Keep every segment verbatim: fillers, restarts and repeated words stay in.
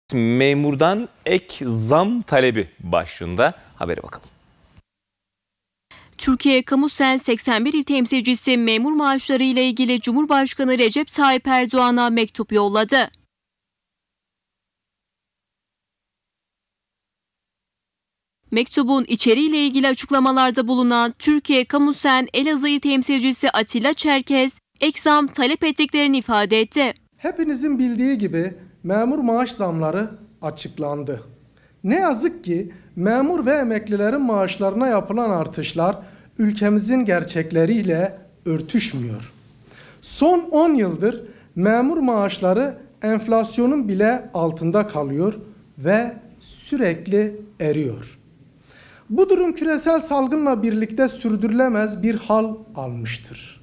Memurdan ek zam talebi başlığında habere bakalım. Türkiye Kamusen seksen bir il temsilcisi memur maaşları ile ilgili Cumhurbaşkanı Recep Tayyip Erdoğan'a mektup yolladı. Mektubun içeriğiyle ilgili açıklamalarda bulunan Türkiye Kamusen Elazığ il temsilcisi Atilla Çerkez, ek zam talep ettiklerini ifade etti. Hepinizin bildiği gibi memur maaş zamları açıklandı. Ne yazık ki memur ve emeklilerin maaşlarına yapılan artışlar ülkemizin gerçekleriyle örtüşmüyor. Son on yıldır memur maaşları enflasyonun bile altında kalıyor ve sürekli eriyor. Bu durum küresel salgınla birlikte sürdürülemez bir hal almıştır.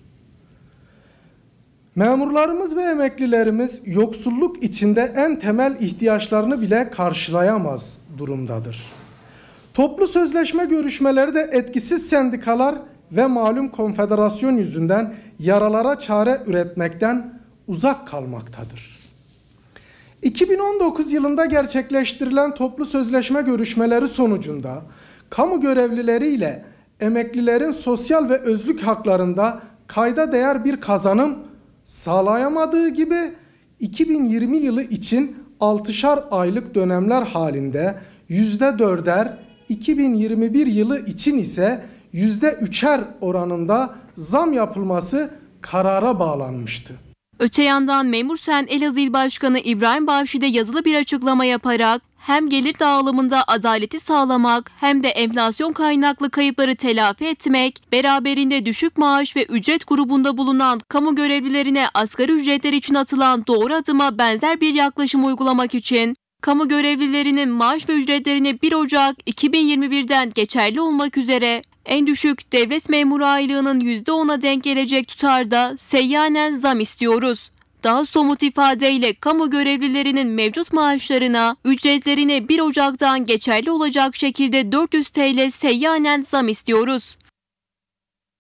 Memurlarımız ve emeklilerimiz yoksulluk içinde en temel ihtiyaçlarını bile karşılayamaz durumdadır. Toplu sözleşme görüşmeleri de etkisiz sendikalar ve malum konfederasyon yüzünden yaralara çare üretmekten uzak kalmaktadır. iki bin on dokuz yılında gerçekleştirilen toplu sözleşme görüşmeleri sonucunda kamu görevlileri ile emeklilerin sosyal ve özlük haklarında kayda değer bir kazanım sağlayamadığı gibi iki bin yirmi yılı için altışar aylık dönemler halinde yüzde dörder, iki bin yirmi bir yılı için ise yüzde üçer oranında zam yapılması karara bağlanmıştı. Öte yandan Memursen Elazığ İl Başkanı İbrahim Bavşi de yazılı bir açıklama yaparak hem gelir dağılımında adaleti sağlamak hem de enflasyon kaynaklı kayıpları telafi etmek, beraberinde düşük maaş ve ücret grubunda bulunan kamu görevlilerine asgari ücretler için atılan doğru adıma benzer bir yaklaşım uygulamak için kamu görevlilerinin maaş ve ücretlerini bir Ocak iki bin yirmi bir'den geçerli olmak üzere en düşük devlet memuru aylığının yüzde on'a denk gelecek tutarda seyyanen zam istiyoruz. Daha somut ifadeyle kamu görevlilerinin mevcut maaşlarına, ücretlerine bir Ocak'tan geçerli olacak şekilde dört yüz TL seyyanen zam istiyoruz.